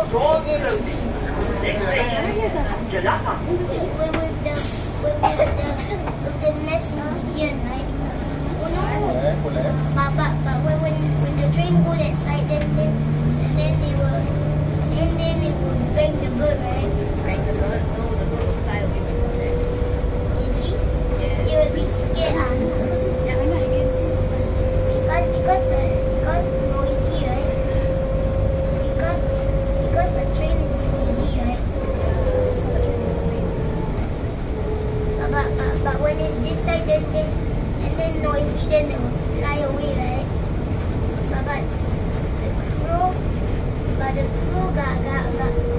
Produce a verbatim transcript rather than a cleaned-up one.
with the with the with the nest ingredient, right? Oh no. But but but when when when the train go that side, then then and then they will and then it will bang the bird, right? Bang the bird? No, the bird will fly away before that. Really? Yes. You will be scared, ah. Yeah, I know you can see. Because because the because noisy, right? Because because the train is noisy, right? But but but, but when it's this side, then then and then noisy, then it will fly away, right? But but the crow, but the crow got got got